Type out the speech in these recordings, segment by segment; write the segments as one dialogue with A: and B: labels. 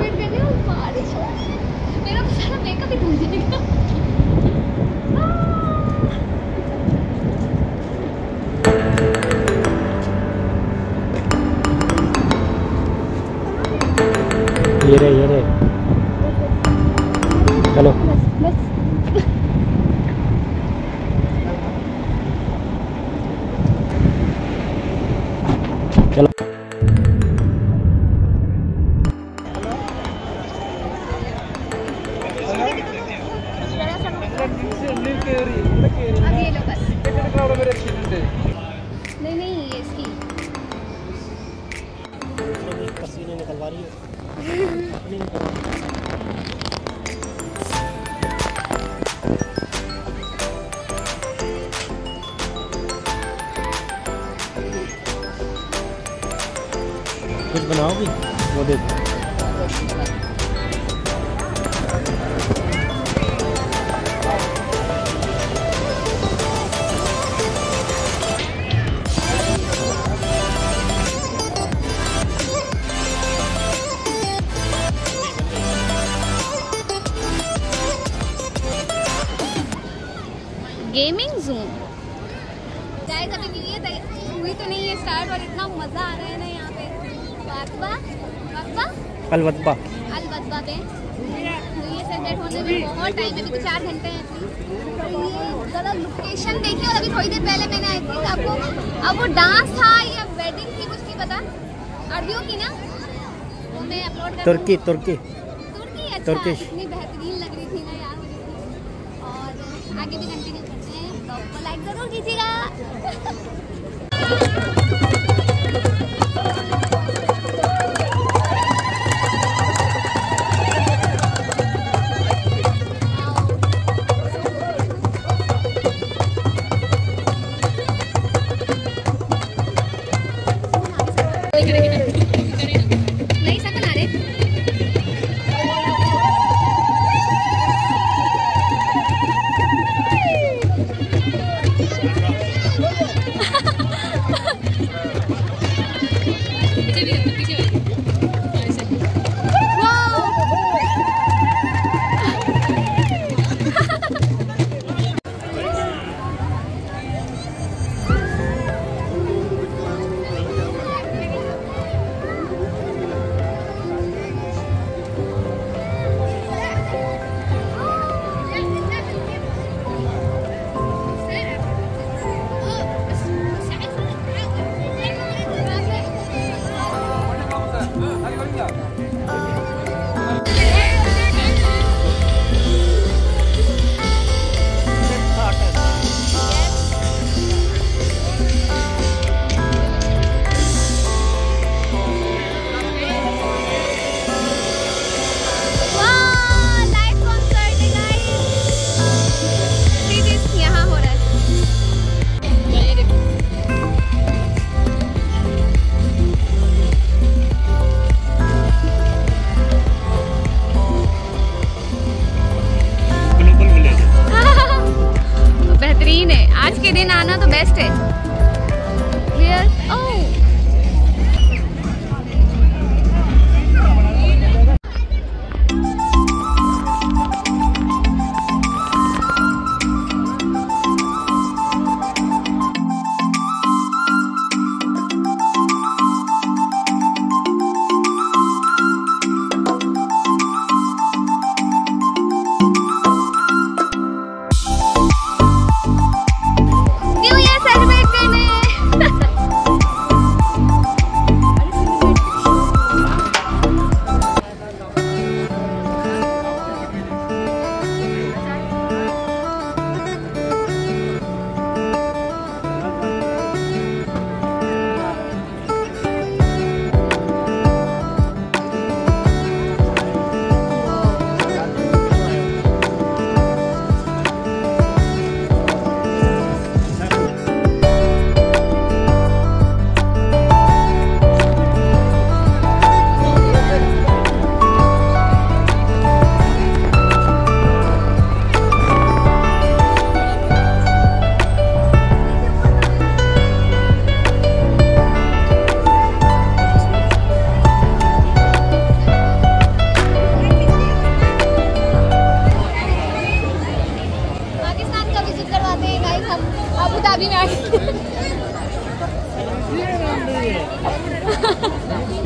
A: करने और बारिश हो, मेरा सारा मेकअप ही धुल जाएगा।
B: ये रे चलो
A: बस
B: चलो।
A: अब ये लो बस। नहीं ये इसकी
B: पसीने निकलवा रही है। कुछ बनाओगी वो दे दो।
A: गेमिंग ज़ूम गाइस अभी भी ये हुई तो नहीं है स्टार्ट और इतना मज़ा आ रहा है ना यहाँ पे
B: अलवत्बा
A: पे हुई है सेट होने में बहुत टाइम है, अभी तो 4 घंटे हैं। तो ये ज़रा लोकेशन देखिए और अभी थोड़ी देर पहले मैंने आई थी आपको अब वो डांस था या वेडिंग थी कुछ नहीं पता, अरबियों की ना, वो मैं अपलोड कर
B: तुर्की
A: अच्छा इतनी बेहतरीन लग रही थी ना यार मुझे। और आगे भी कंटिन्यू करते हैं, ब्लॉग को लाइक ज़रूर कीजिएगा। नहीं सब बना रहे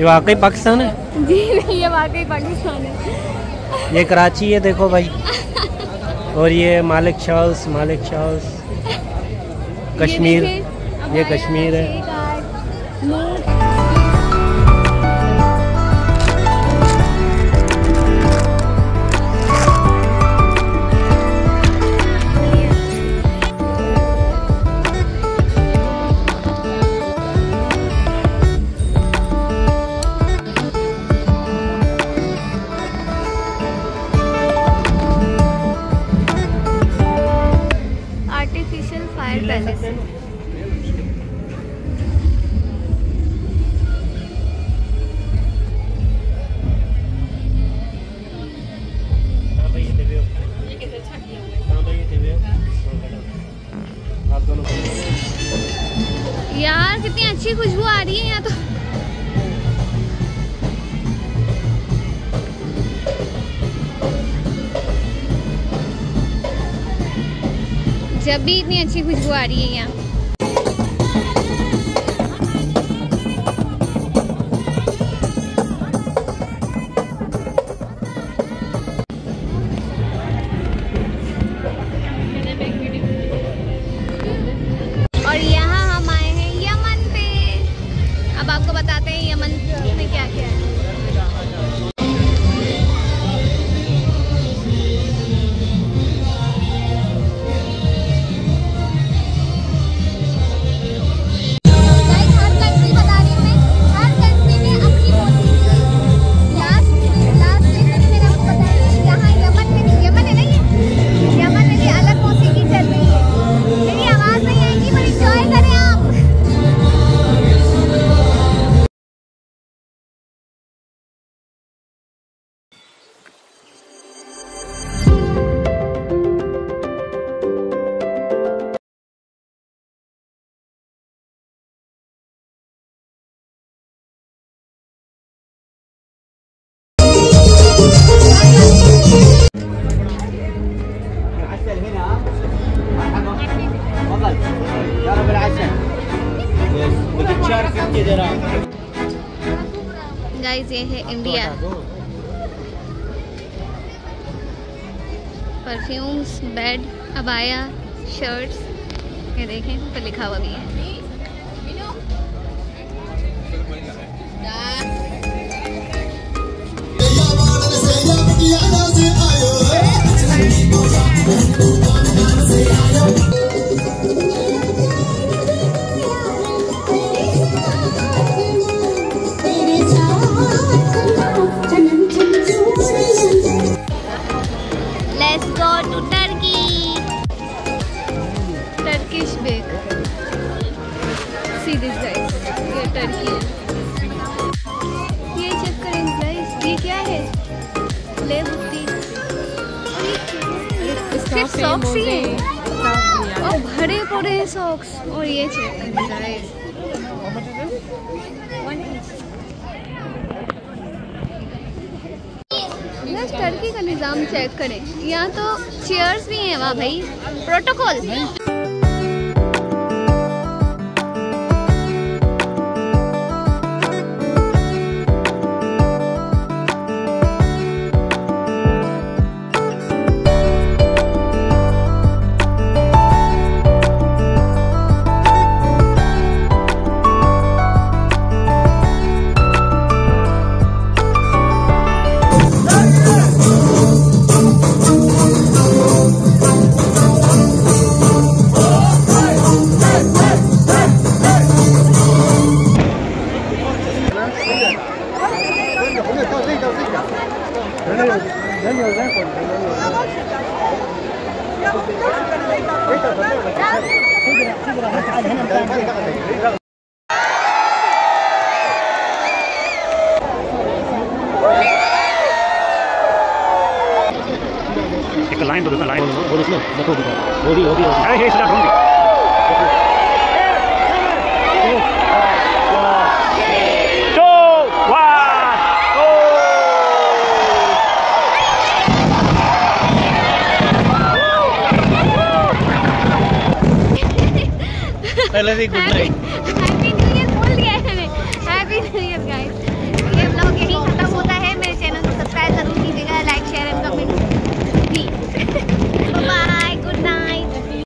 B: ये वाकई पाकिस्तान है?
A: जी नहीं, ये वाकई पाकिस्तान है।
B: ये कराची है, देखो भाई। और ये मालिक शाउस कश्मीर, ये कश्मीर है।
A: Artificial fire palace. यार कितनी अच्छी खुशबू आ रही है यहाँ तो। जब भी इतनी अच्छी खुशबू आ रही है यहाँ। और यहाँ हम आए हैं यमन पे। अब आपको बताते हैं यमन में क्या क्या है। गाइस ये है इंडिया। परफ्यूम्स, बेड, अबाया, शर्ट्स, ये देखें ऊपर लिखा हुआ भी है। Let's go to Turkey. Turkish bake. See this guys. ये टर्की है। ये चेक करें गाइस, ये क्या है? ले बुट्टी। सिर्फ सॉक्स ही हैं और भरे पड़े हैं सॉक्स। और ये चेक करें गाइस। टर्की का निज़ाम चेक करें। यहाँ तो चेयर्स भी हैं। वाह भाई, प्रोटोकॉल।
B: लाइन तो लाइन और उसमें देखो वो भी है इसका ढूंढ पहले से गुड नाइट।